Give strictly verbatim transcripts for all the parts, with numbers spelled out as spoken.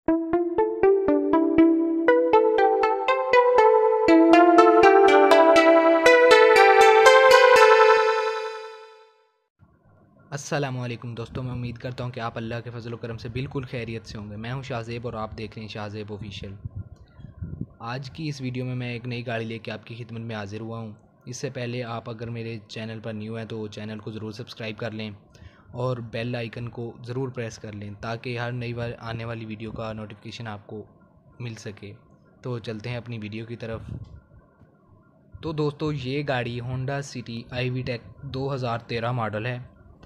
अस्सलामुअलैकुम दोस्तों, मैं उम्मीद करता हूँ कि आप अल्लाह के फजल करम से बिल्कुल खैरियत से होंगे। मैं हूँ शाहज़ेब और आप देख रहे हैं शाहज़ेब ऑफिशियल। आज की इस वीडियो में मैं एक नई गाड़ी लेके आपकी खिदमत में हाजिर हुआ हूँ। इससे पहले आप अगर मेरे चैनल पर न्यू हैं तो चैनल को ज़रूर सब्सक्राइब कर लें और बेल आइकन को ज़रूर प्रेस कर लें ताकि हर नई बार आने वाली वीडियो का नोटिफिकेशन आपको मिल सके। तो चलते हैं अपनी वीडियो की तरफ। तो दोस्तों, ये गाड़ी Honda City I VTEC दो हज़ार तेरह मॉडल है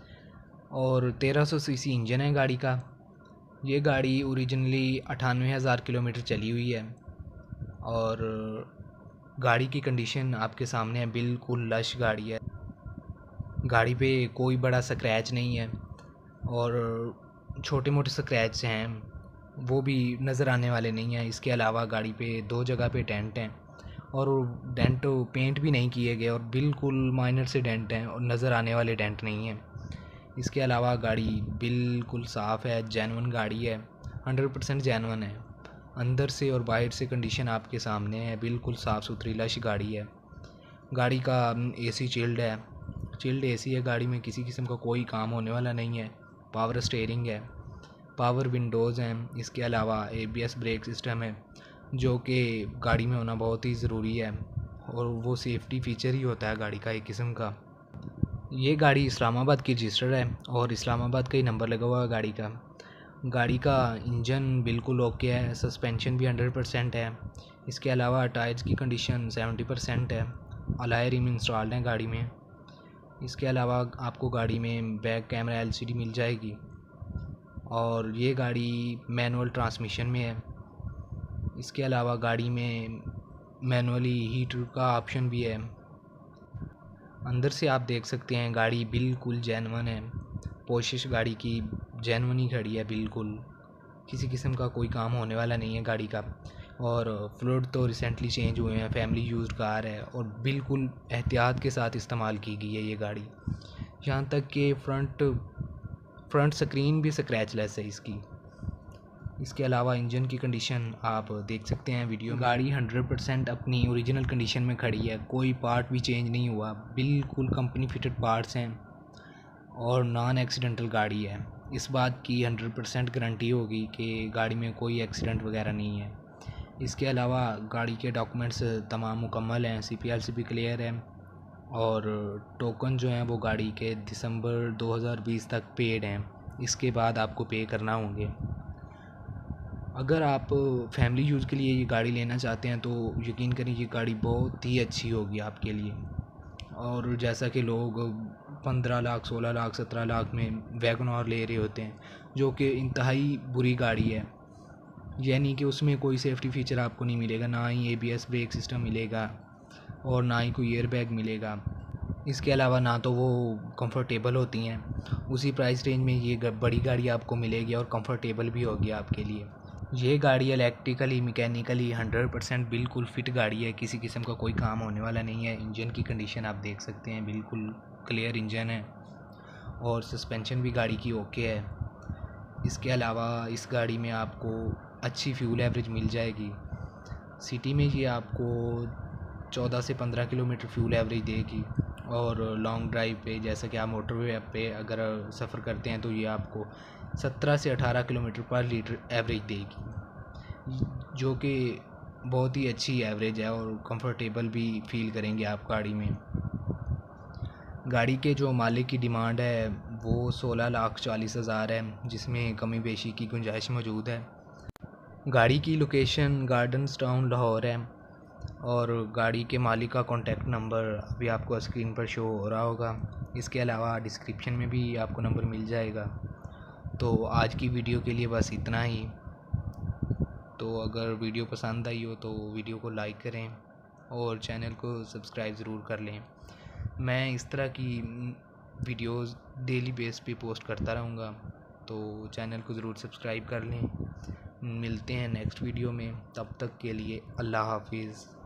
और तेरह सौ सीसी इंजन है गाड़ी का। ये गाड़ी ओरिजिनली अठानवे हज़ार किलोमीटर चली हुई है और गाड़ी की कंडीशन आपके सामने है, बिल्कुल लश गाड़ी है। गाड़ी पे कोई बड़ा स्क्रैच नहीं है और छोटे मोटे स्क्रैच हैं वो भी नज़र आने वाले नहीं हैं। इसके अलावा गाड़ी पे दो जगह पे डेंट हैं और डेंट पेंट भी नहीं किए गए और बिल्कुल माइनर से डेंट हैं और नज़र आने वाले डेंट नहीं हैं। इसके अलावा गाड़ी बिल्कुल साफ़ है, जेन्युइन गाड़ी है, हंड्रेड परसेंट जेन्युइन है। अंदर से और बाहर से कंडीशन आपके सामने है, बिल्कुल साफ़ सुथरी लश गाड़ी है। गाड़ी का एसी चिल्ड है, चिल्ड एसी है गाड़ी में, किसी किस्म का कोई काम होने वाला नहीं है। पावर स्टीयरिंग है, पावर विंडोज़ हैं। इसके अलावा एबीएस ब्रेक सिस्टम है जो कि गाड़ी में होना बहुत ही ज़रूरी है और वो सेफ्टी फ़ीचर ही होता है गाड़ी का एक किस्म का। ये गाड़ी इस्लामाबाद की रजिस्टर्ड है और इस्लामाबाद का ही नंबर लगा हुआ है गाड़ी का। गाड़ी का इंजन बिल्कुल ओके है, सस्पेंशन भी हंड्रेड परसेंट है। इसके अलावा टायर्स की कंडीशन सेवेंटी परसेंट है, अलॉय रिम इंस्टॉल्ड हैं गाड़ी में। इसके अलावा आपको गाड़ी में बैक कैमरा एलसीडी मिल जाएगी और ये गाड़ी मैनुअल ट्रांसमिशन में है। इसके अलावा गाड़ी में मैनुअली हीटर का ऑप्शन भी है। अंदर से आप देख सकते हैं गाड़ी बिल्कुल जेन्युइन है, पोर्शे गाड़ी की जेन्युइन ही खड़ी है, बिल्कुल किसी किस्म का कोई काम होने वाला नहीं है गाड़ी का। और फ्लूइड तो रिसेंटली चेंज हुए हैं, फैमिली यूज्ड कार है और बिल्कुल एहतियात के साथ इस्तेमाल की गई है ये गाड़ी। यहाँ तक कि फ्रंट फ्रंट स्क्रीन भी स्क्रैच लेस है इसकी। इसके अलावा इंजन की कंडीशन आप देख सकते हैं वीडियो। गाड़ी हंड्रेड परसेंट अपनी ओरिजिनल कंडीशन में खड़ी है, कोई पार्ट भी चेंज नहीं हुआ, बिल्कुल कंपनी फिटेड पार्ट्स हैं और नॉन एक्सीडेंटल गाड़ी है। इस बात की हंड्रेड परसेंट गारंटी होगी कि गाड़ी में कोई एक्सीडेंट वगैरह नहीं है। इसके अलावा गाड़ी के डॉक्यूमेंट्स तमाम मुकम्मल हैं, सी पी एल सी भी क्लियर है और टोकन जो हैं वो गाड़ी के दिसंबर दो हज़ार बीस तक पेड हैं। इसके बाद आपको पे करना होंगे। अगर आप फैमिली यूज़ के लिए ये गाड़ी लेना चाहते हैं तो यकीन करें ये गाड़ी बहुत ही अच्छी होगी आपके लिए। और जैसा कि लोग पंद्रह लाख सोलह लाख सत्रह लाख में वैगन आर ले रहे होते हैं जो कि इंतहाई बुरी गाड़ी है, यानी कि उसमें कोई सेफ्टी फ़ीचर आपको नहीं मिलेगा, ना ही एबीएस ब्रेक सिस्टम मिलेगा और ना ही कोई एयर बैग मिलेगा। इसके अलावा ना तो वो कंफर्टेबल होती हैं। उसी प्राइस रेंज में ये बड़ी गाड़ी आपको मिलेगी और कंफर्टेबल भी होगी आपके लिए। ये गाड़ी इलेक्ट्रिकली मैकेनिकली हंड्रेड परसेंट बिल्कुल फ़िट गाड़ी है, किसी किस्म का कोई काम होने वाला नहीं है। इंजन की कंडीशन आप देख सकते हैं, बिल्कुल क्लियर इंजन है और सस्पेंशन भी गाड़ी की ओके है। इसके अलावा इस गाड़ी में आपको अच्छी फ्यूल एवरेज मिल जाएगी। सिटी में ये आपको चौदह से पंद्रह किलोमीटर फ्यूल एवरेज देगी और लॉन्ग ड्राइव पे जैसा कि आप मोटरवे पे अगर सफ़र करते हैं तो ये आपको सत्रह से अठारह किलोमीटर पर लीटर एवरेज देगी, जो कि बहुत ही अच्छी एवरेज है और कंफर्टेबल भी फील करेंगे आप गाड़ी में। गाड़ी के जो मालिक की डिमांड है वो सोलह लाख चालीस हज़ार है, जिसमें कमी बेशी की गुंजाइश मौजूद है। गाड़ी की लोकेशन गार्डन्स टाउन लाहौर है और गाड़ी के मालिक का कॉन्टैक्ट नंबर अभी आपको स्क्रीन पर शो हो रहा होगा। इसके अलावा डिस्क्रिप्शन में भी आपको नंबर मिल जाएगा। तो आज की वीडियो के लिए बस इतना ही। तो अगर वीडियो पसंद आई हो तो वीडियो को लाइक करें और चैनल को सब्सक्राइब ज़रूर कर लें। मैं इस तरह की वीडियोस डेली बेस पे पोस्ट करता रहूँगा, तो चैनल को ज़रूर सब्सक्राइब कर लें। मिलते हैं नेक्स्ट वीडियो में, तब तक के लिए अल्लाह हाफिज़।